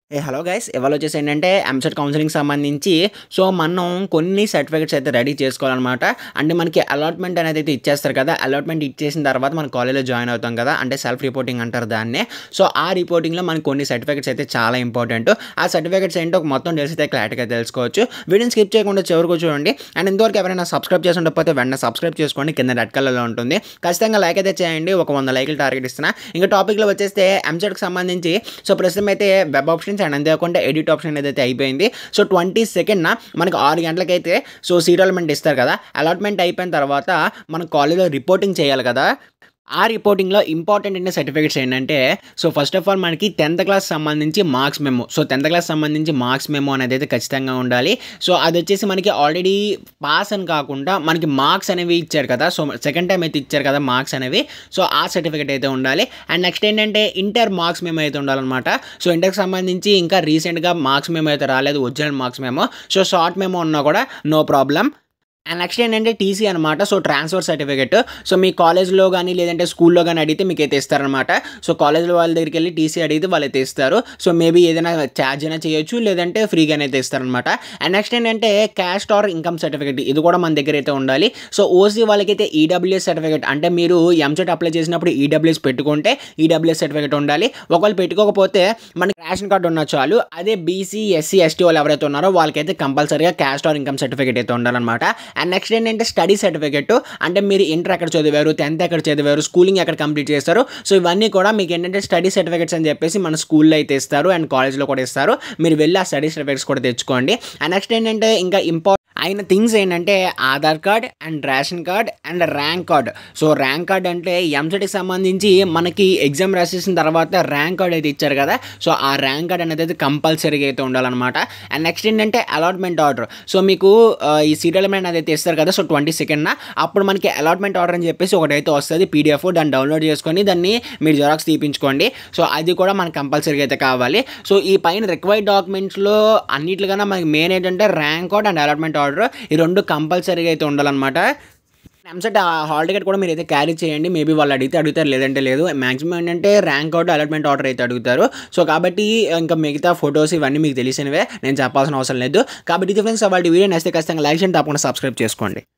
Hello guys ఇవాళ వచ్చేసి ఏంటంటే ఎంసెట్ కౌన్సిలింగ్ సంబంధించి మనం కొన్ని సర్టిఫికేట్స్ అయితే రెడీ చేసుకోవాలన్నమాట. అంటే మనకి అలాట్మెంట్ అనేది అయితే ఇచ్చేస్తారు కదా. అలాట్మెంట్ ఇచ్చేసిన తర్వాత మన కాలేజ్లో జాయిన్ అవుతాం కదా, అంటే సెల్ఫ్ రిపోర్టింగ్ అంటారు దాన్నే. ఆ రిపోర్టింగ్లో మనకి కొన్ని సర్టిఫికేట్స్ అయితే చాలా ఇంపార్టెంట్. ఆ సర్టిఫికేట్స్ ఏంటో మొత్తం తెలిసితే క్లారిటీగా తెలుసుకోవచ్చు. వీడియోని స్కిప్ చేయకుండా చివరికి చూడండి. అండ్ ఇంతవరకు ఎవరైనా సబ్స్క్రైబ్ చేసి ఉండకపోతే వెంటనే సబ్స్క్రైబ్ చేసుకోండి, కింద రెడ్ కలర్లో ఉంటుంది. ఖచ్చితంగా లైక్ అయితే చేయండి, ఒక 100 లైకులు టార్గెట్ ఇస్తున్నా. ఇంకా టాపిక్లో వచ్చేస్తే ఎంసెట్కి సంబంధించి ప్రస్తుతం అయితే వెబ్ ఆప్షన్ అండ్ అంతేకాకుండా ఎడిట్ ఆప్షన్ ఏదైతే అయిపోయింది. 22nd మనకు 6 గంటలకైతే సీట్ అలాట్మెంట్ ఇస్తారు కదా. అలాట్మెంట్ అయిపోయిన తర్వాత మన కాలేజ్లో రిపోర్టింగ్ చేయాలి కదా. ఆ రిపోర్టింగ్లో ఇంపార్టెంట్ అయిన సర్టిఫికేట్స్ ఏంటంటే ఫస్ట్ ఆఫ్ ఆల్ మనకి 10th క్లాస్ సంబంధించి మార్క్స్ మెమో. 10th క్లాస్ సంబంధించి మార్క్స్ మెమో అనేది అయితే ఖచ్చితంగా ఉండాలి. అది వచ్చేసి మనకి ఆల్రెడీ పాస్ అని కాకుండా మనకి మార్క్స్ అనేవి ఇచ్చారు కదా. సెకండ్ టైం అయితే ఇచ్చారు కదా మార్క్స్ అనేవి. ఆ సర్టిఫికేట్ అయితే ఉండాలి. అండ్ నెక్స్ట్ ఏంటంటే ఇంటర్ మార్క్స్ మెమో అయితే ఉండాలన్నమాట. ఇంటర్కి సంబంధించి ఇంకా రీసెంట్గా మార్క్స్ మెమో అయితే రాలేదు, original marks memo. Short memo ఉన్నా కూడా నో ప్రాబ్లం. అండ్ నెక్స్ట్ ఏంటంటే టీసీ అనమాట. Transfer certificate. మీ కాలేజ్లో కానీ లేదంటే స్కూల్లో కానీ అడిగితే మీకు అయితే ఇస్తారనమాట. కాలేజ్లో వాళ్ళ దగ్గరికి వెళ్ళి టీసీ అడిగితే వాళ్ళు అయితే ఇస్తారు. మేబీ ఏదైనా ఛార్జ్ అయినా చేయొచ్చు, లేదంటే ఫ్రీగానే అయితే ఇస్తారనమాట. అండ్ నెక్స్ట్ ఏంటంటే క్యాస్ట్ ఆర్ ఇన్కమ్ సర్టిఫికేట్, ఇది కూడా మన దగ్గర అయితే ఉండాలి. ఓసీ వాళ్ళకైతే ఈడబ్ల్యూఎస్ సర్టిఫికేట్, అంటే మీరు ఎంసెట్ అప్లై చేసినప్పుడు ఈడబ్ల్యూఎస్ పెట్టుకుంటే ఈడబ్ల్యూఎస్ సర్టిఫికేట్ ఉండాలి. ఒకవేళ పెట్టుకోకపోతే మనకి రేషన్ కార్డు ఉన్నా చాలు. అదే బీసీ ఎస్సీ ఎస్టీ వాళ్ళు ఎవరైతే ఉన్నారో వాళ్ళకైతే కంపల్సరీగా క్యాస్ట్ ఆర్ ఇన్కమ్ సర్టిఫికేట్ అయితే ఉండాలన్నమాట. అండ్ నెక్స్ట్ ఏంటంటే స్టడీ సర్టిఫికేట్, అంటే మీరు ఇంటర్ ఎక్కడ చదివారు, 10th ఎక్కడ చదివారు, స్కూలింగ్ ఎక్కడ కంప్లీట్ చేస్తారు. ఇవన్నీ కూడా మీకు ఏంటంటే స్టడీ సర్టిఫికేట్స్ అని చెప్పేసి మన స్కూల్లో అయితే ఇస్తారు అండ్ కాలేజ్లో కూడా ఇస్తారు. మీరు వెళ్ళి ఆ స్టడీ సర్టిఫికేట్స్ కూడా తెచ్చుకోండి. అండ్ నెక్స్ట్ ఏంటంటే ఇంకా అయిన థింగ్స్ ఏంటంటే Aadhaar card and ration card and rank card. Rank card అంటే ఎంసెట్కి సంబంధించి మనకి ఎగ్జామ్ రాసేసిన తర్వాత ర్యాంక్ కార్డ్ అయితే ఇచ్చారు కదా. ఆ ర్యాంక్ కార్డ్ అనేది అయితే కంపల్సరీగా అయితే ఉండాలన్నమాట. అండ్ నెక్స్ట్ ఏంటంటే అలాట్మెంట్ ఆర్డర్. మీకు ఈ సీట్ అలాట్మెంట్ అనేది ఇస్తారు కదా. 22nd అప్పుడు మనకి అలాట్మెంట్ ఆర్డర్ అని చెప్పేసి ఒకటైతే వస్తుంది పీడిఎఫ్. దాన్ని డౌన్లోడ్ చేసుకొని దాన్ని మీరు జిరాక్స్ తీపించుకోండి. అది కూడా మనకు కంపల్సరీగా అయితే కావాలి. ఈ పైన రిక్వైర్డ్ డాక్యుమెంట్స్లో అన్నిటికన్నా మనకి మెయిన్ ఏంటంటే rank card and allotment order, ఈ రెండు కంపల్సరీగా అయితే ఉండాలన్నమాట. ఎంసెట్ హాల్ టికెట్ కూడా మీరు అయితే క్యారీ చేయండి. మేబీ వాళ్ళు అడుగుతారు, లేదంటే లేదు. మాక్సిమం ఏంటంటే ర్యాంక్ కార్డు, అలాట్మెంట్ ఆర్డర్ అయితే అడుగుతారు. కాబట్టి ఇంకా మిగతా ఫొటోస్ ఇవన్నీ మీకు తెలిసినవే, నేను చెప్పాల్సిన అవసరం లేదు. కాబట్టి ఇది ఫ్రెండ్స్ వాళ్ళ వీడియో నచ్చితే ఖచ్చితంగా లైక్ చేయండి, తప్పకుండా సబ్స్క్రైబ్ చేసుకోండి.